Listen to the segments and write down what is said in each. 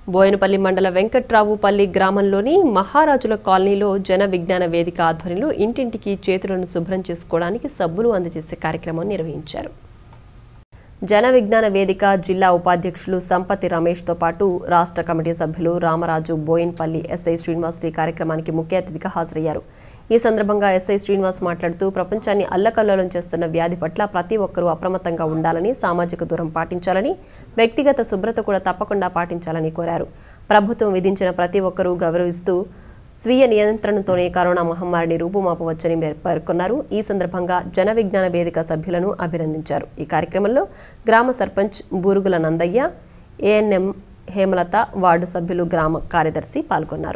బోయనపల్లి మండల వెంకట్రావుపల్లి గ్రామంలోని మహారాజుల కాలనీలో జన విజ్ఞాన వేదిక ఆధ్వర్యంలో ఇంటింటికి చేతులను శుభ్రం చేసుకోవడానికి సబ్బులు అందజేసే కార్యక్రమం నిర్వహించారు. జన విజ్ఞాన వేదిక జిల్లా ఉపాధ్యక్షులు సంపతి రమేష్ తో పాటు రాష్ట్ర కమిటీ సభ్యులు రామరాజు, బోయనపల్లి ఎస్ఐ శ్రీనివాస్ ఈ కార్యక్రమానికి ముఖ్య అతిథిగా హాజరయ్యారు. ఈ సందర్భంగా ఎస్ఐ శ్రీనివాస్ మాట్లాడుతూ ప్రపంచాన్ని అల్లకల్లోలం చేస్తున్న వ్యాధి పట్ల ప్రతి ఒక్కరూ అప్రమత్తంగా ఉండాలని, సామాజిక దూరం పాటించాలని, వ్యక్తిగత శుభ్రత కూడా తప్పకుండా పాటించాలని కోరారు. ప్రభుత్వం విధించిన ప్రతి ఒక్కరూ గౌరవిస్తూ స్వీయ నియంత్రణతోనే కరోనా మహమ్మారిని రూపుమాపవచ్చని పేర్కొన్నారు. ఈ సందర్భంగా జన విజ్ఞాన వేదిక సభ్యులను అభినందించారు. ఈ కార్యక్రమంలో గ్రామ సర్పంచ్ బూరుగుల నందయ్య, ఏఎన్ఎం హేమలత, వార్డు సభ్యులు, గ్రామ కార్యదర్శి పాల్గొన్నారు.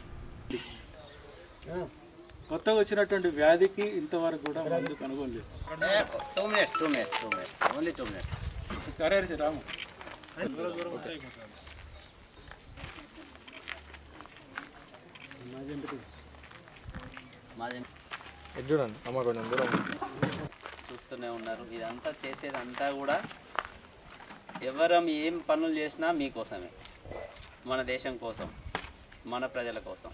కొత్తగా వచ్చినటువంటి వ్యాధికి ఇంతవరకు కూడా మందు కనుగొనలేదు. చూస్తూనే ఉన్నారు. ఇదంతా చేసేదంతా కూడా ఎవరం ఏం పనులు చేసినా మీకోసమే, మన దేశం కోసం, మన ప్రజల కోసం.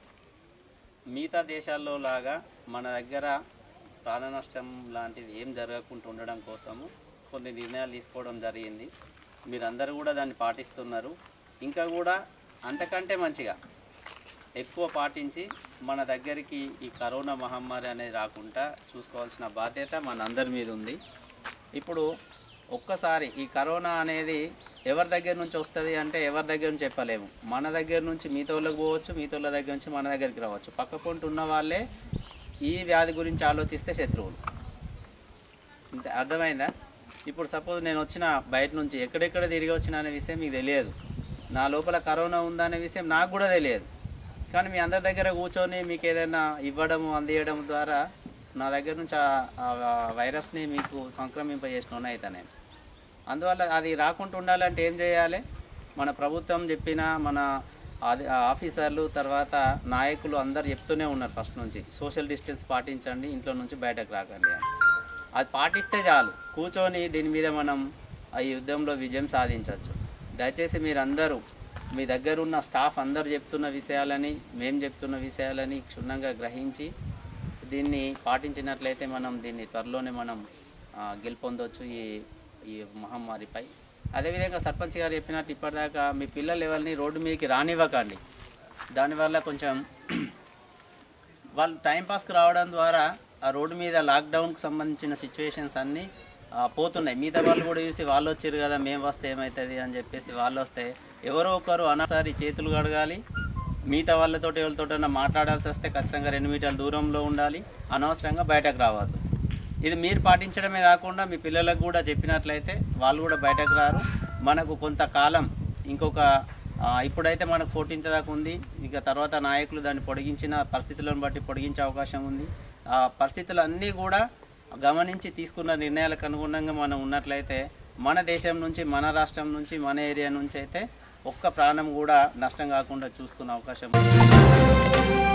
మిగతా దేశాల్లో లాగా మన దగ్గర ప్రాణ నష్టం లాంటిది ఏం జరగకుండా ఉండడం కోసము కొన్ని నిర్ణయాలు తీసుకోవడం జరిగింది. మీరందరూ కూడా దాన్ని పాటిస్తున్నారు. ఇంకా కూడా అంతకంటే మంచిగా ఎక్కువ పాటించి మన దగ్గరికి ఈ కరోనా మహమ్మారి అనేది రాకుండా చూసుకోవాల్సిన బాధ్యత మనందరి మీద ఉంది. ఇప్పుడు ఒక్కసారి ఈ కరోనా అనేది ఎవరి దగ్గర నుంచి వస్తుంది అంటే ఎవరి దగ్గర నుంచి చెప్పలేము. మన దగ్గర నుంచి మీతోళ్ళకి పోవచ్చు, మీతోళ్ళ దగ్గర నుంచి మన దగ్గరికి రావచ్చు. పక్క పొంటి ఉన్న వాళ్ళే ఈ వ్యాధి గురించి ఆలోచిస్తే శత్రువులు. ఇంత అర్థమైందా? ఇప్పుడు సపోజ్ నేను వచ్చిన బయట నుంచి ఎక్కడెక్కడ తిరిగి వచ్చిన అనే విషయం మీకు తెలియదు. నా లోపల కరోనా ఉందనే విషయం నాకు కూడా తెలియదు. కానీ మీ అందరి దగ్గర కూర్చొని మీకు ఏదైనా ఇవ్వడం, అందియడం ద్వారా నా దగ్గర నుంచి ఆ వైరస్ని మీకు సంక్రమింపజేసిన అయితే నేను. అందువల్ల అది రాకుండా ఉండాలంటే ఏం చేయాలి? మన ప్రభుత్వం చెప్పిన మన ఆఫీసర్లు, తర్వాత నాయకులు అందరు చెప్తూనే ఉన్నారు ఫస్ట్ నుంచి, సోషల్ డిస్టెన్స్ పాటించండి, ఇంట్లో నుంచి బయటకు రాకండి అని. అది పాటిస్తే చాలు, కూర్చొని దీని మీద మనం ఈ యుద్ధంలో విజయం సాధించవచ్చు. దయచేసి మీరందరూ మీ దగ్గర ఉన్న స్టాఫ్ అందరు చెప్తున్న విషయాలని, మేము చెప్తున్న విషయాలని క్షుణ్ణంగా గ్రహించి దీన్ని పాటించినట్లయితే మనం దీన్ని త్వరలోనే మనం గెలుపొందవచ్చు ఈ మహమ్మారిపై. అదేవిధంగా సర్పంచ్ గారు చెప్పినట్టు ఇప్పటిదాకా మీ పిల్లల లెవెల్ని రోడ్డు మీదకి రానివ్వకండి. దానివల్ల కొంచెం వాళ్ళు టైంపాస్కి రావడం ద్వారా ఆ రోడ్డు మీద లాక్డౌన్కి సంబంధించిన సిచ్యువేషన్స్ అన్నీ పోతున్నాయి. మిగతా వాళ్ళు కూడా చూసి వాళ్ళు వచ్చారు కదా, మేము వస్తే ఏమవుతుంది అని చెప్పేసి వాళ్ళు వస్తే ఎవరో ఒకరు అనసారి చేతులు కడగాలి. మిగతా వాళ్ళతో ఎవరితోటైనా మాట్లాడాల్సి వస్తే ఖచ్చితంగా 2 మీటర్ల దూరంలో ఉండాలి. అనవసరంగా బయటకు రావద్దు. ఇది మీరు పాటించడమే కాకుండా మీ పిల్లలకు కూడా చెప్పినట్లయితే వాళ్ళు కూడా బయటకు రారు. మనకు కొంతకాలం ఇంకొక ఇప్పుడైతే మనకు 14th దాకా ఉంది. ఇక తర్వాత నాయకులు దాన్ని పొడిగించిన పరిస్థితులను బట్టి పొడిగించే అవకాశం ఉంది. ఆ పరిస్థితులన్నీ కూడా గమనించి తీసుకున్న నిర్ణయాలకు అనుగుణంగా మనం ఉన్నట్లయితే మన దేశం నుంచి, మన రాష్ట్రం నుంచి, మన ఏరియా నుంచి అయితే ఒక్క ప్రాణం కూడా నష్టం కాకుండా చూసుకునే అవకాశం ఉంది.